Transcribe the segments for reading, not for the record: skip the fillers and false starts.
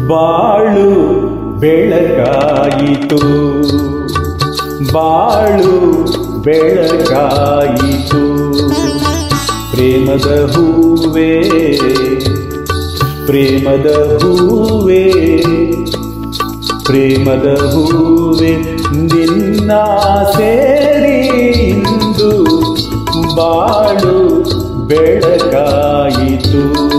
ಬಾಳು ಬೆಳಕಾಯಿತು, ಬಾಳು ಬೆಳಕಾಯಿತು. ಪ್ರೇಮದ ಹೂವೇ, ಪ್ರೇಮದ ಹೂವೇ, ಪ್ರೇಮದ ಹೂವೇ, ನಿನ್ನ ಸೇರಿ ಇಂದು ಬಾಳು ಬೆಳಕಾಯಿತು.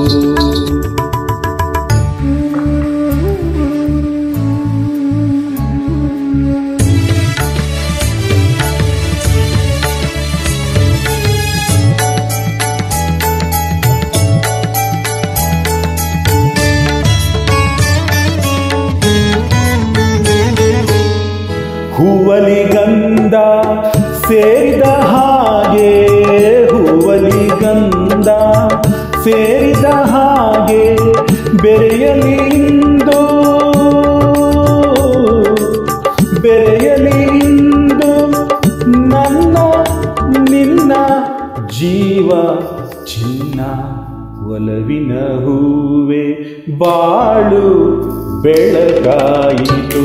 ಹೂವಲಿ ಗಂಧ ಸೇರಿದ ಹಾಗೆ, ಹೂವಲಿ ಗಂಧ ಸೇರಿದ ಹಾಗೆ ಬೆರೆಯಲಿ ಇಂದು, ಬೆರೆಯಲಿ ಇಂದು ನನ್ನ ನಿನ್ನ ಜೀವ ಚಿನ್ನ. ಒಲವಿನ ಹೂವೇ ಬಾಳು ಬೆಳಕಾಯಿತು.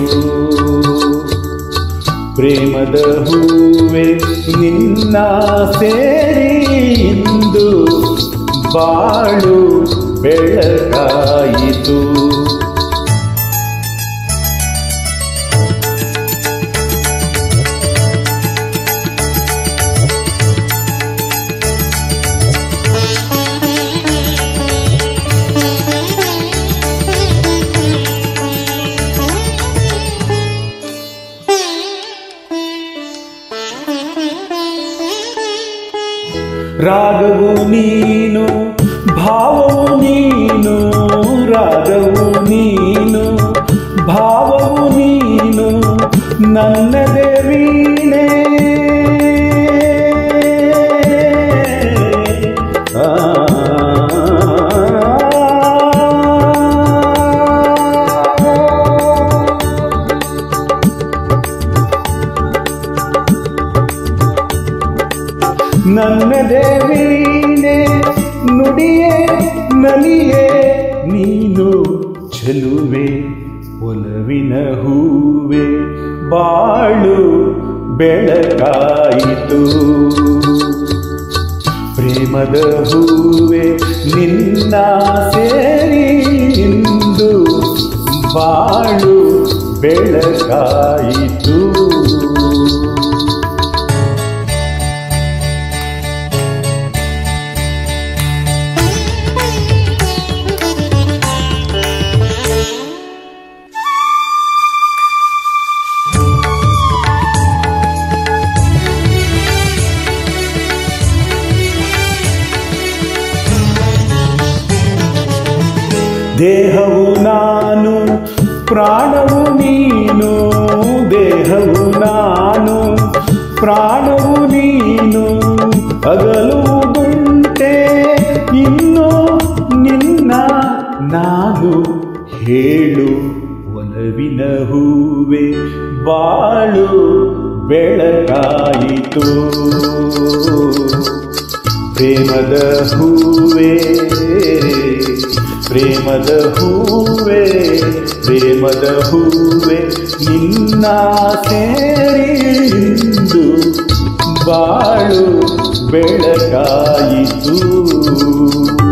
ಪ್ರೇಮದ ಹೂವೇ ನಿನ್ನ ಸೇರಿ ಇಂದು ಬಾಳು ಬೆಳಕಾಯಿತು. ರಾಗವು ನೀನು, ಭಾವವು ನೀನು, ರಾಗವು ನೀನು, ಭಾವವು ನೀನು, ನನ್ನದೇ ವೀಣೆ. ನನ್ನದೇ ವೀಣೆ, ನುಡಿಯೇ ನಲಿಯೇ ನೀನು ಚೆಲುವೆ. ಒಲವಿನ ಹೂವೇ ಬಾಳು ಬೆಳಕಾಯಿತು. ಪ್ರೇಮದ ಹೂವೇ ನಿನ್ನ ಸೇರಿ ಇಂದು ಬಾಳು ಬೆಳಕಾಯಿತು. ದೇಹವು ನಾನು, ಪ್ರಾಣವು ನೀನು, ದೇಹವು ನಾನು, ಪ್ರಾಣವು ನೀನು, ಅಗಲುವುದುಂಟೆ ಇನ್ನು ನಿನ್ನ ನಾನು. ಹೇಳು ಒಲವಿನ ಹೂವೇ ಬಾಳು ಬೆಳಕಾಯಿತು. ಪ್ರೇಮದ ಹೂವೇ, ಪ್ರೇಮದ ಹೂವೇ, ಪ್ರೇಮದ ಹೂವೇ, ನಿನ್ನ ಸೇರಿ ಇಂದು ಬಾಳು ಬೆಳಕಾಯಿತು.